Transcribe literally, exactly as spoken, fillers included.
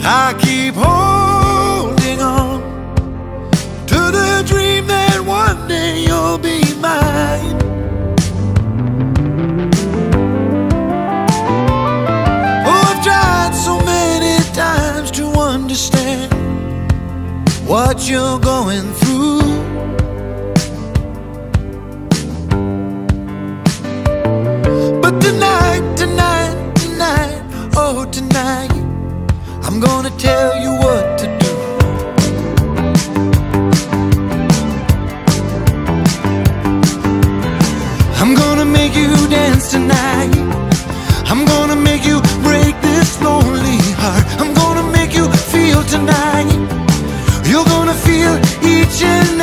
I keep holding on to the dream that one day you'll be mine. Oh, I've tried so many times to understand what you're going through. But tonight, tonight, tonight, oh tonight, I'm gonna tell you what to do. I'm gonna make you dance tonight. I'm gonna make you break this lonely heart. I'm gonna make you feel tonight. You're gonna feel each and